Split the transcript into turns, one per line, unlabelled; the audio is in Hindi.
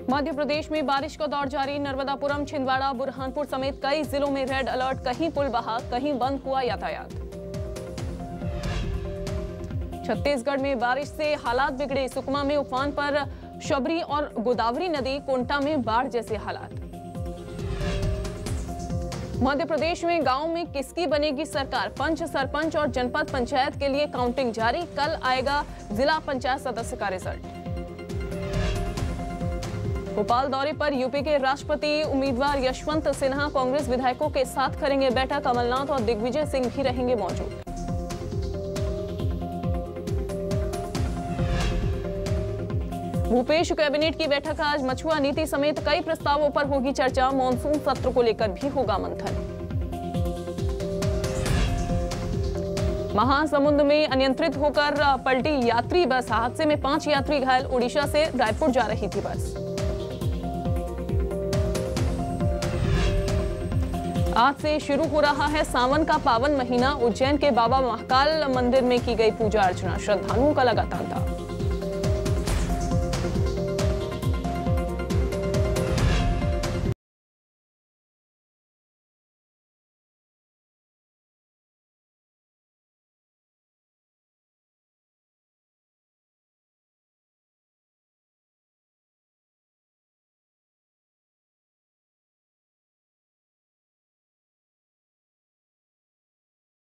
मध्य प्रदेश में बारिश का दौर जारी। नर्मदापुरम, छिंदवाड़ा, बुरहानपुर समेत कई जिलों में रेड अलर्ट। कहीं पुल बहा, कहीं बंद हुआ यातायात। छत्तीसगढ़ में बारिश से हालात बिगड़े। सुकमा में उफान पर शबरी और गोदावरी नदी, कोंटा में बाढ़ जैसे हालात। मध्य प्रदेश में गांव में किसकी बनेगी सरकार? पंच, सरपंच और जनपद पंचायत के लिए काउंटिंग जारी। कल आएगा जिला पंचायत सदस्य का रिजल्ट। भोपाल दौरे पर यूपी के राष्ट्रपति उम्मीदवार यशवंत सिन्हा कांग्रेस विधायकों के साथ करेंगे बैठक। कमलनाथ और दिग्विजय सिंह भी रहेंगे मौजूद। भूपेश कैबिनेट की बैठक आज। मछुआ नीति समेत कई प्रस्तावों पर होगी चर्चा। मॉनसून सत्र को लेकर भी होगा मंथन। महासमुंद में अनियंत्रित होकर पलटी यात्री बस। हादसे में 5 यात्री घायल। ओडिशा से रायपुर जा रही थी बस। आज से शुरू हो रहा है सावन का पावन महीना। उज्जैन के बाबा महाकाल मंदिर में की गई पूजा अर्चना। श्रद्धालुओं का लगा तांता।